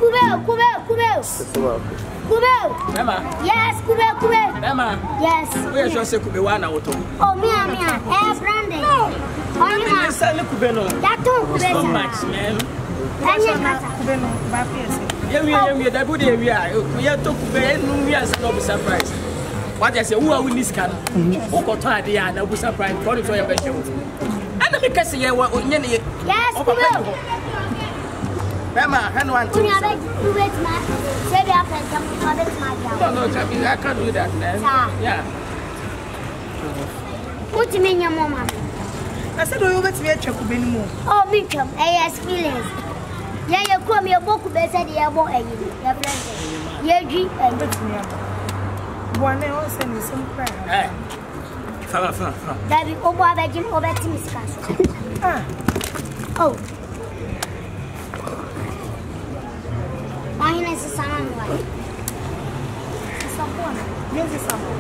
Emma. Yes, Kube. Emma. Yes. Where should I say Kube one out? Oh, Mia. Brandy. Only my son, Kube. That don't Kube. So much, man. We are talking we are no surprise. What I say, who are we this can? Who got tired? They are no surprise. For your best. And because you were yes, Emma, and one to wait, man. Say the apple, no, I can't do that, man. Yeah. What do you mean, your mama? I said, we went to get your Kubin. Oh, me come, experience. Yeah, you come your book, they said, yeah, boy, your friend. Yeah, drink and one else and some prayer. That be over begging over to Miss Castle. Oh. My name is Sam. Someone. Yes, someone.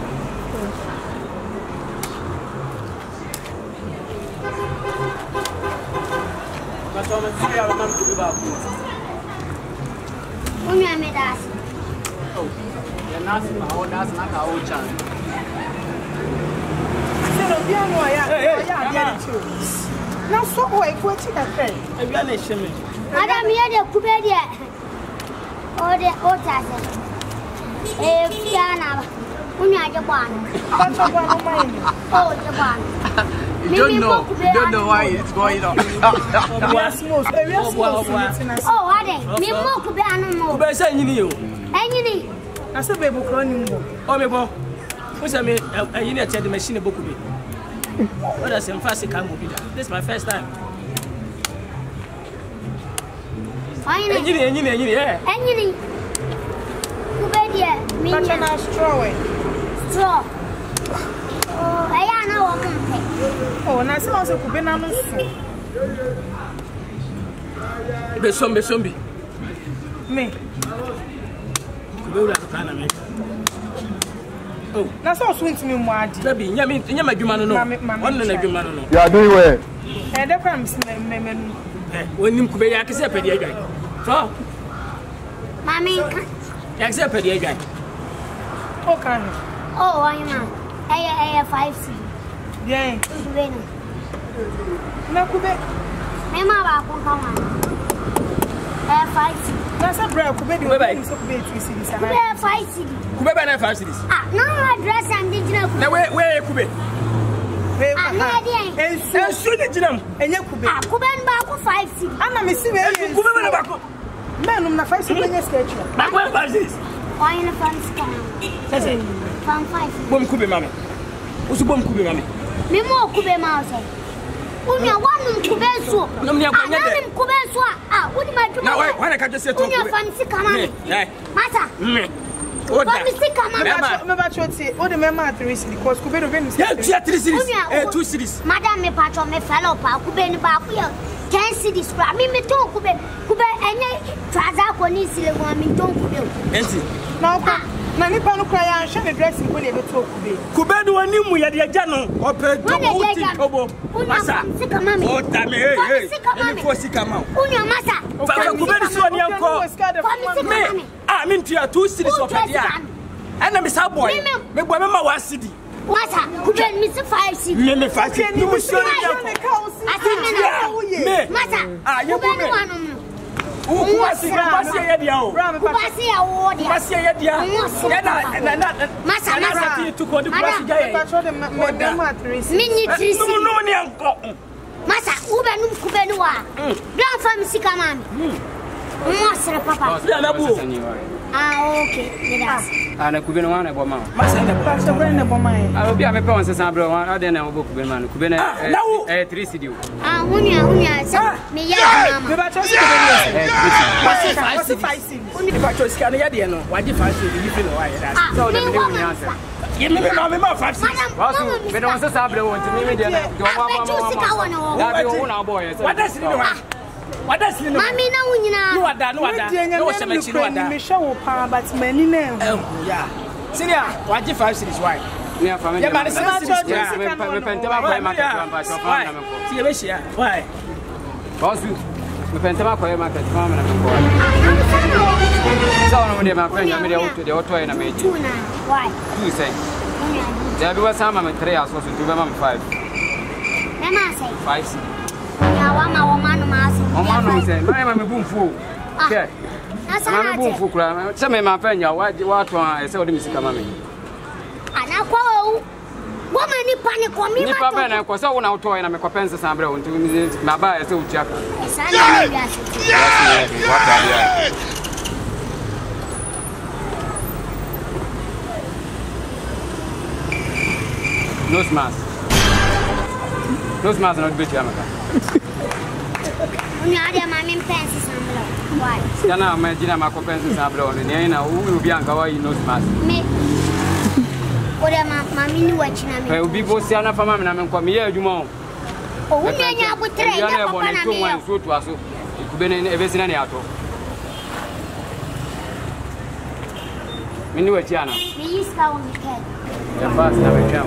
But I'm going to be about when you made us. Oh, you're not that's not our old child. Now, so wait, what's it? Madam, you're the Kubedia. Or the Otas. Piana. Unya Japan. Oh, Japan. You don't know why it's going on. Oh, are they? Me mock be animal. But say you. Any. I said, baby, cloning. Oh, me, bo. What's I mean? I need to tell the machine a book. What does some fast come with that? This is my first time. Any. Straw. Oh, I know. Oh, and I saw also Kubena. Besombi. Me. Oh, that's all sweet to me, Madi. Baby, you mean, you might be man. You are doing well. And the promise, when you could be accepted, the guy. Mammy, accepted the guy. Okay. Oh, I am. I 5C. Yeah. No, Quebec. Mamma, come on. 5C. That's a bread. Quebec, you have 5C. Quebec, 5 cities. Ah, no address and digital. Where Quebec? I'm not there. And soon, and you Quebec. Quebec, 5 cities. I'm a missing. Man, I'm not 5 cities. But where was this? Why in a fancy car? From 5. Bomb Kube, mammy. What's a bomb Kube, mammy? Me more Kube Mouse. Unya one Kubeso. No, me, I'm Kubeso. Ah, what am I doing? Now, why can't you say to your fancy car? Mata. What am I saying? What the member because Kube wins. Yeah, 3 cities. 2 cities. Madame, me patron, me fellow, Kube, Bakuya. 10 cities. Me talk Kube. Kube, any Trazaconis, me don't Kube. Now, Nani panu cry and share the dressing when you talk Kube. Kube do a new way at the Jano or Pedro. Massa, oh, damn it, for Sicama. Unia Massa, Kube is one young call. I mean, to 2 cities of India. And I'm a subboy. Make one more city. Massa, Kube, Mr. 5 cities. Me 5 cities. You will show me. Massa, you one. Who was here? Ah, okay. And I could be one about my I'll be a pound as I brought one. I didn't know book man. Kubena 3 CD. Ah, Unia, me, yeah, why did 5 CD? You feel why that's so the answer. Give me my 5 CD. We don't want to stop the one to me. What does it do? What does it mean? Mammy, no, you are done. No, show power, but many names. Oh, yeah. Senior, what if 5 cities? Why? Yeah, family. Yeah, but it's not why? Also, we spent a market. One day my friend, I made the auto in a major. 2 now. Why? 2 say. There was some of 3 hours, was to do 5. Let me say 5. Yeah, one man, Mama say, my mamma boom fool. Okay. That's a boom fool. Some of my friend, what I saw them come at me. And I call woman, you panic on me. Papa and I was so on auto and I'm a compensation sample to my buy a soul jacket. Nose mask. Nose mask not better, America. You are my main pencils. Why? Yana, my dinner, my compensation sample, and Yana, who will be on Kawaii nose mask. What am I mean? Watching me. I will be both Siana for Mamma and come here, you know. Oh, we are with 3 1 to us. It could be in a vicinity. Minu Tiana. Me is down the head. The first never jump.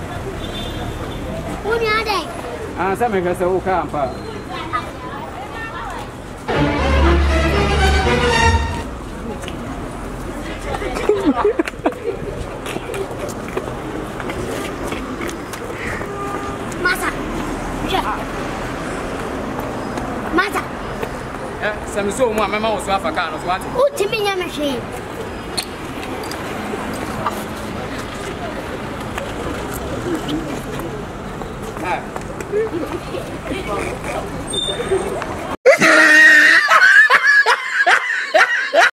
Who are they? Ah, some of us who come. Mata. Some so my mamma was half a can of what? Who to me, machine?